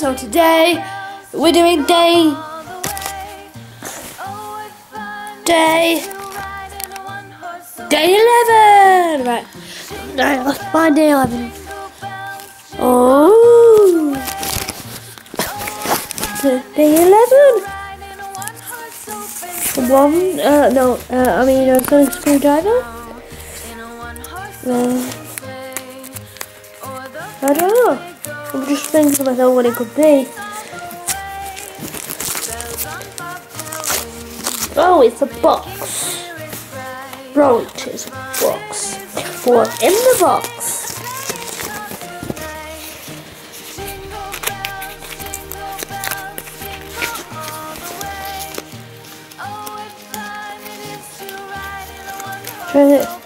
So today we're doing day 11. Right, let's find day 11. Oh, day 11. One, I mean a sonic screwdriver. I don't know. I'm just thinking to myself what it could be. Oh, it's a box. Bro, it is a box. What's in the box? Try it.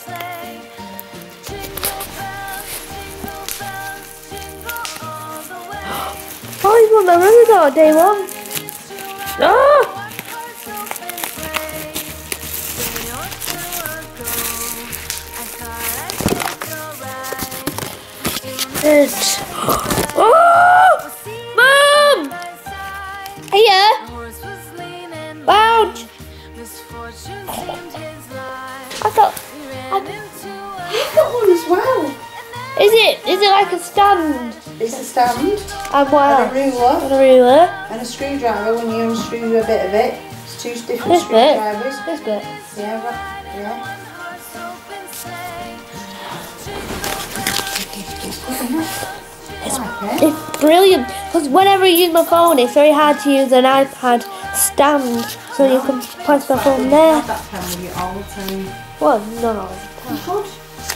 Oh, he's got my runner day 1. Oh! Oh! Mom! Hiya! Ouch! I got one as well. Is it like a stand? It's a stand. And what else? And a ruler. And a screwdriver when you unscrew a bit of it. It's 2 different This screwdrivers. This bit? Yeah, right. Yeah. It's brilliant because whenever you use my phone, it's very hard to use an iPad stand, so you can press the phone there. I have that pen with you all the time. Well, not all the time. You could.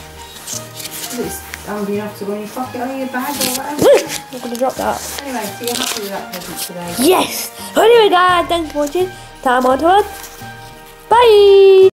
You have to go in your pocket or your bag or whatever. I'm going to drop that. Anyway, so you're happy with that present today? Yes! Anyway guys, thanks for watching. Time on to it. Bye!